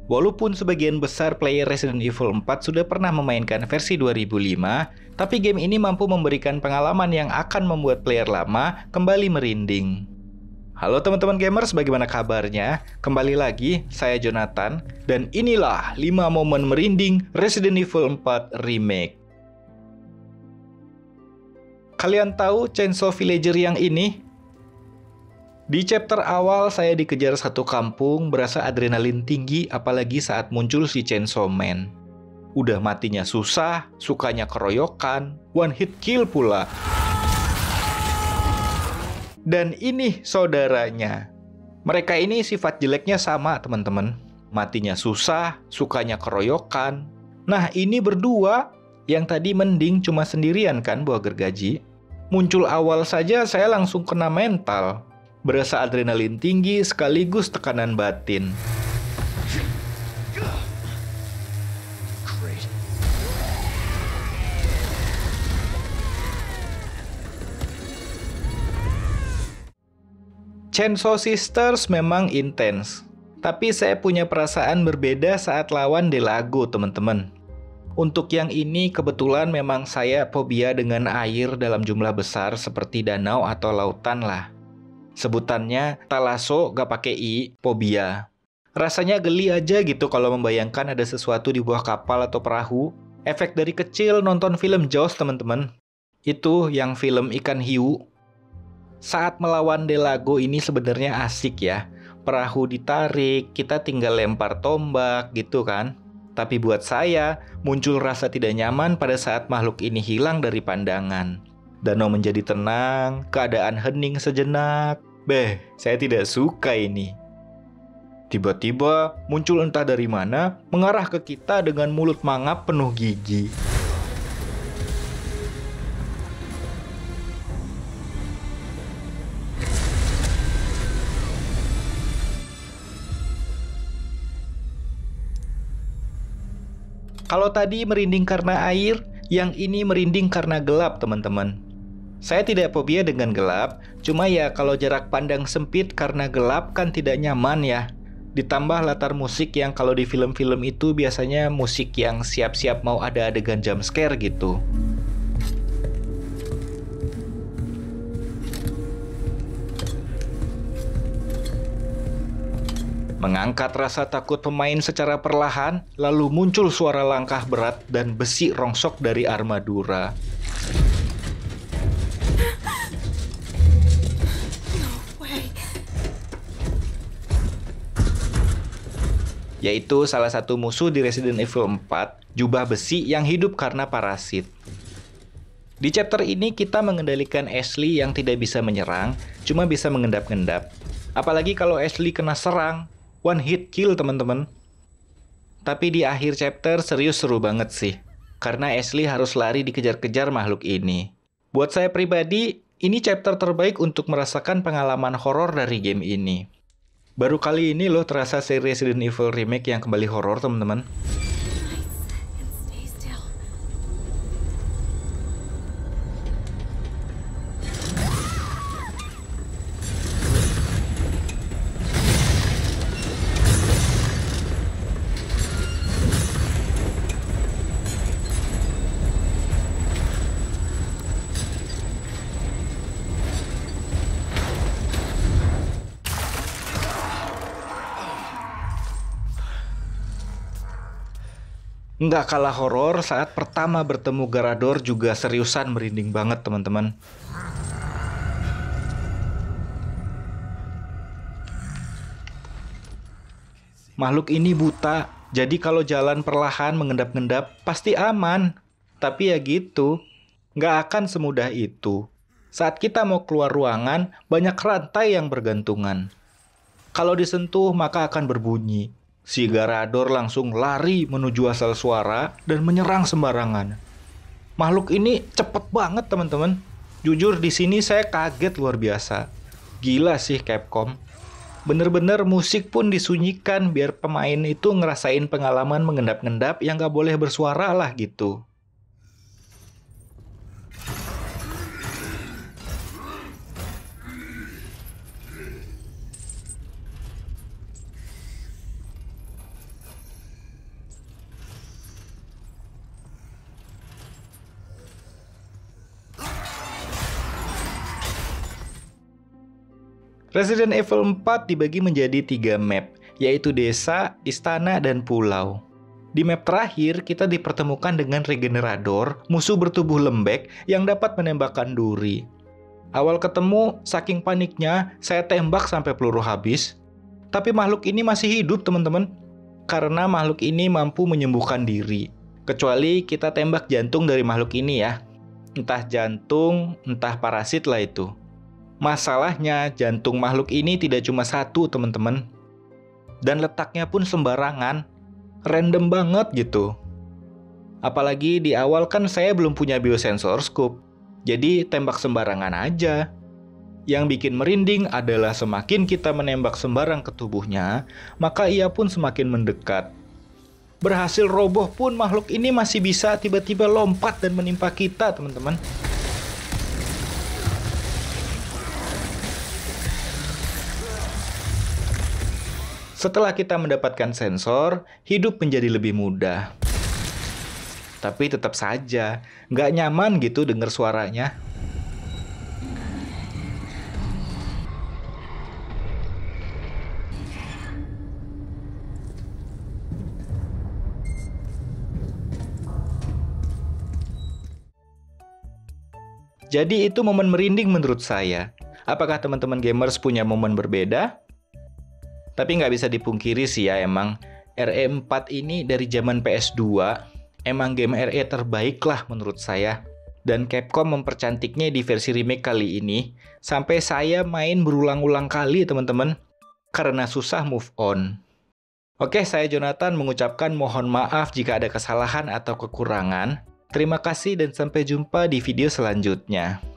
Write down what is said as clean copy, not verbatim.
Walaupun sebagian besar player Resident Evil 4 sudah pernah memainkan versi 2005, tapi game ini mampu memberikan pengalaman yang akan membuat player lama kembali merinding. Halo teman-teman gamers, bagaimana kabarnya? Kembali lagi, saya Jonathan, dan inilah 5 momen merinding Resident Evil 4 Remake. Kalian tahu Chainsaw Villager yang ini? Di chapter awal saya dikejar satu kampung, berasa adrenalin tinggi apalagi saat muncul si Chainsaw Man. Udah matinya susah, sukanya keroyokan, one hit kill pula. Dan ini saudaranya. Mereka ini sifat jeleknya sama teman-teman. Matinya susah, sukanya keroyokan. Nah ini berdua, yang tadi mending cuma sendirian kan bawa gergaji. Muncul awal saja saya langsung kena mental. Berasa adrenalin tinggi sekaligus tekanan batin. Chainsaw Sisters memang intens, tapi saya punya perasaan berbeda saat lawan Delago, teman-teman. Untuk yang ini kebetulan memang saya fobia dengan air dalam jumlah besar seperti danau atau lautan lah. Sebutannya talaso gak pakai i, fobia. Rasanya geli aja gitu kalau membayangkan ada sesuatu di bawah kapal atau perahu. Efek dari kecil nonton film Jaws teman-teman. Itu yang film ikan hiu. Saat melawan Delago ini sebenarnya asik ya. Perahu ditarik, kita tinggal lempar tombak gitu kan. Tapi buat saya, muncul rasa tidak nyaman pada saat makhluk ini hilang dari pandangan. Danau menjadi tenang, keadaan hening sejenak. Saya tidak suka ini. Tiba-tiba muncul entah dari mana, mengarah ke kita dengan mulut mangap penuh gigi. Kalau tadi merinding karena air, yang ini merinding karena gelap, teman-teman. Saya tidak fobia dengan gelap, cuma ya kalau jarak pandang sempit karena gelap kan tidak nyaman ya. Ditambah latar musik yang kalau di film-film itu biasanya musik yang siap-siap mau ada adegan jump scare gitu. Mengangkat rasa takut pemain secara perlahan, lalu muncul suara langkah berat dan besi rongsok dari armadura. Yaitu salah satu musuh di Resident Evil 4, jubah besi yang hidup karena parasit. Di chapter ini kita mengendalikan Ashley yang tidak bisa menyerang, cuma bisa mengendap-endap. Apalagi kalau Ashley kena serang, one hit kill teman-teman. Tapi di akhir chapter serius seru banget sih, karena Ashley harus lari dikejar-kejar makhluk ini. Buat saya pribadi, ini chapter terbaik untuk merasakan pengalaman horor dari game ini. Baru kali ini loh terasa seri Resident Evil Remake yang kembali horor, teman-teman. Nggak kalah horor saat pertama bertemu Garador juga seriusan merinding banget teman-teman. Makhluk ini buta, jadi kalau jalan perlahan mengendap-endap pasti aman. Tapi ya gitu, nggak akan semudah itu. Saat kita mau keluar ruangan, banyak rantai yang bergantungan. Kalau disentuh maka akan berbunyi. Si Garador langsung lari menuju asal suara dan menyerang sembarangan. Makhluk ini cepet banget teman-teman. Jujur di sini saya kaget luar biasa. Gila sih Capcom. Bener-bener musik pun disunyikan biar pemain itu ngerasain pengalaman mengendap-endap yang gak boleh bersuara lah gitu. Resident Evil 4 dibagi menjadi 3 map, yaitu desa, istana, dan pulau. Di map terakhir, kita dipertemukan dengan Regenerador, musuh bertubuh lembek yang dapat menembakkan duri. Awal ketemu, saking paniknya, saya tembak sampai peluru habis. Tapi makhluk ini masih hidup, teman-teman. Karena makhluk ini mampu menyembuhkan diri. Kecuali kita tembak jantung dari makhluk ini ya. Entah jantung, entah parasit lah itu. Masalahnya, jantung makhluk ini tidak cuma satu, teman-teman. Dan letaknya pun sembarangan. Random banget gitu. Apalagi di awal kan saya belum punya biosensor scope. Jadi tembak sembarangan aja. Yang bikin merinding adalah semakin kita menembak sembarang ke tubuhnya, maka ia pun semakin mendekat. Berhasil roboh pun makhluk ini masih bisa tiba-tiba lompat dan menimpa kita, teman-teman. Setelah kita mendapatkan sensor, hidup menjadi lebih mudah. Tapi tetap saja, nggak nyaman gitu dengar suaranya. Jadi itu momen merinding menurut saya. Apakah teman-teman gamers punya momen berbeda? Tapi nggak bisa dipungkiri sih ya emang. RE4 ini dari zaman PS2, emang game RE terbaik lah menurut saya. Dan Capcom mempercantiknya di versi remake kali ini, sampai saya main berulang-ulang kali teman-teman, karena susah move on. Oke, saya Jonathan mengucapkan mohon maaf jika ada kesalahan atau kekurangan. Terima kasih dan sampai jumpa di video selanjutnya.